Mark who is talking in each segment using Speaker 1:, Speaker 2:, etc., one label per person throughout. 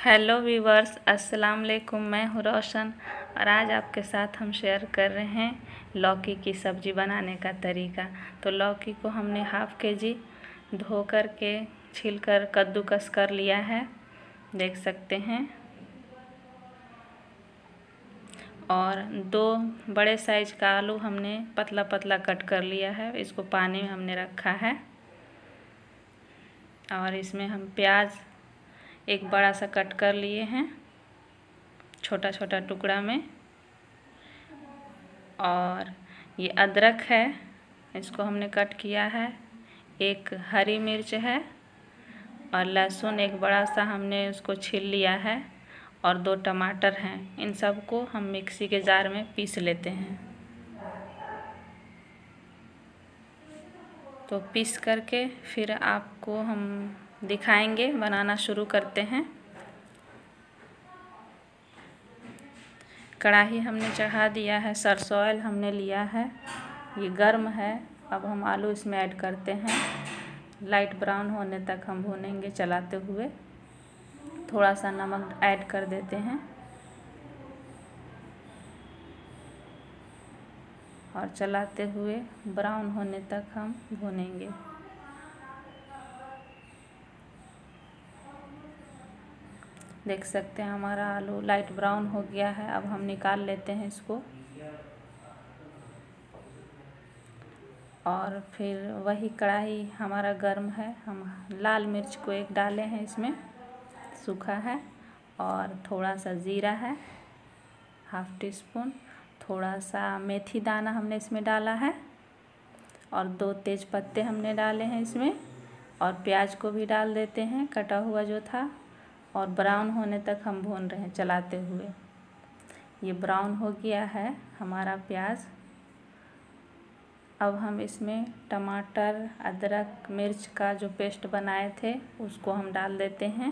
Speaker 1: Hello viewers, अस्सलाम वालेकुम। मैं हूँ रोशन और आज आपके साथ हम शेयर कर रहे हैं लौकी की सब्ज़ी बनाने का तरीका। तो लौकी को हमने हाफ़ केजी धो कर के छील कर कद्दूकस कर लिया है, देख सकते हैं। और 2 बड़े साइज़ का आलू हमने पतला पतला कट कर लिया है, इसको पानी में हमने रखा है। और इसमें हम प्याज एक बड़ा सा कट कर लिए हैं छोटा छोटा टुकड़ा में। और ये अदरक है, इसको हमने कट किया है। एक हरी मिर्च है और लहसुन एक बड़ा सा हमने उसको छील लिया है। और 2 टमाटर हैं। इन सब को हम मिक्सी के जार में पीस लेते हैं। तो पीस करके फिर आपको हम दिखाएंगे, बनाना शुरू करते हैं। कढ़ाई हमने चढ़ा दिया है, सरसों ऑयल हमने लिया है, ये गर्म है। अब हम आलू इसमें ऐड करते हैं। लाइट ब्राउन होने तक हम भूनेंगे चलाते हुए। थोड़ा सा नमक ऐड कर देते हैं और चलाते हुए ब्राउन होने तक हम भूनेंगे। देख सकते हैं हमारा आलू लाइट ब्राउन हो गया है। अब हम निकाल लेते हैं इसको। और फिर वही कढ़ाई हमारा गर्म है, हम लाल मिर्च को एक डाले हैं इसमें, सूखा है। और थोड़ा सा जीरा है, हाफ़ टी स्पून। थोड़ा सा मेथी दाना हमने इसमें डाला है। और 2 तेज पत्ते हमने डाले हैं इसमें। और प्याज को भी डाल देते हैं, कटा हुआ जो था। और ब्राउन होने तक हम भून रहे हैं चलाते हुए। ये ब्राउन हो गया है हमारा प्याज। अब हम इसमें टमाटर, अदरक, मिर्च का जो पेस्ट बनाए थे उसको हम डाल देते हैं।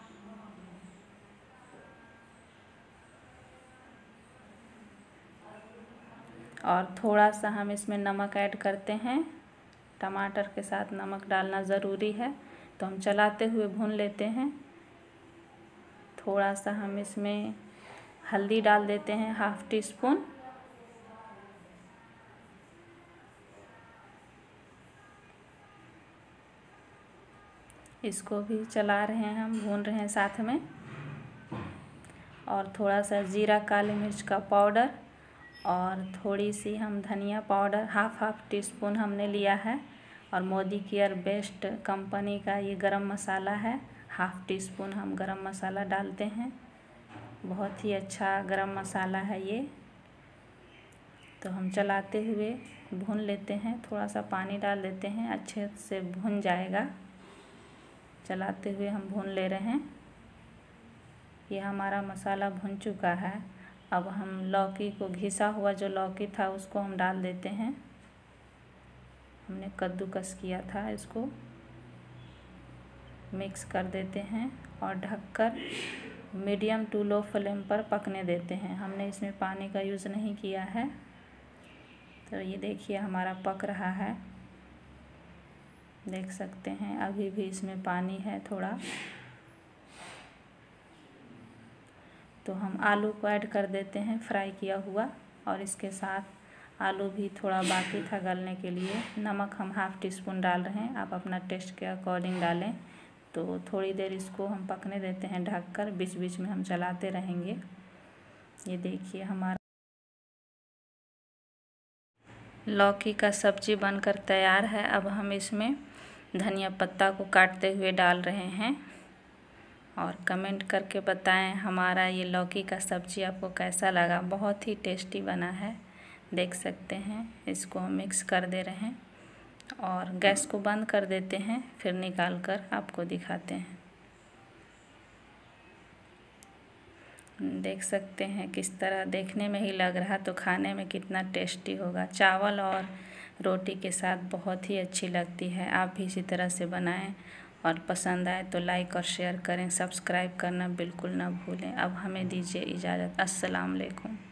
Speaker 1: और थोड़ा सा हम इसमें नमक ऐड करते हैं। टमाटर के साथ नमक डालना ज़रूरी है। तो हम चलाते हुए भून लेते हैं। थोड़ा सा हम इसमें हल्दी डाल देते हैं, हाफ़ टी स्पून। इसको भी चला रहे हैं, हम भून रहे हैं साथ में। और थोड़ा सा जीरा, काली मिर्च का पाउडर और थोड़ी सी हम धनिया पाउडर हाफ़ टी स्पून हमने लिया है। और मोदी केयर बेस्ट कंपनी का ये गरम मसाला है, हाफ़ टी स्पून हम गरम मसाला डालते हैं। बहुत ही अच्छा गरम मसाला है ये। तो हम चलाते हुए भून लेते हैं, थोड़ा सा पानी डाल देते हैं, अच्छे से भुन जाएगा। चलाते हुए हम भून ले रहे हैं। ये हमारा मसाला भुन चुका है। अब हम लौकी को, घिसा हुआ जो लौकी था उसको हम डाल देते हैं। हमने कद्दूकस किया था, इसको मिक्स कर देते हैं और ढककर मीडियम टू लो फ्लेम पर पकने देते हैं। हमने इसमें पानी का यूज़ नहीं किया है। तो ये देखिए हमारा पक रहा है, देख सकते हैं। अभी भी इसमें पानी है थोड़ा। तो हम आलू को ऐड कर देते हैं, फ्राई किया हुआ। और इसके साथ आलू भी थोड़ा बाकी था गलने के लिए। नमक हम हाफ़ टी स्पून डाल रहे हैं, आप अपना टेस्ट के अकॉर्डिंग डालें। तो थोड़ी देर इसको हम पकने देते हैं ढककर, बीच बीच में हम चलाते रहेंगे। ये देखिए हमारा लौकी का सब्ज़ी बनकर तैयार है। अब हम इसमें धनिया पत्ता को काटते हुए डाल रहे हैं। और कमेंट करके बताएं हमारा ये लौकी का सब्ज़ी आपको कैसा लगा। बहुत ही टेस्टी बना है, देख सकते हैं। इसको हम मिक्स कर दे रहे हैं और गैस को बंद कर देते हैं। फिर निकाल कर आपको दिखाते हैं। देख सकते हैं किस तरह देखने में ही लग रहा, तो खाने में कितना टेस्टी होगा। चावल और रोटी के साथ बहुत ही अच्छी लगती है। आप भी इसी तरह से बनाएं। और पसंद आए तो लाइक और शेयर करें, सब्सक्राइब करना बिल्कुल ना भूलें। अब हमें दीजिए इजाज़त। अस्सलाम वालेकुम।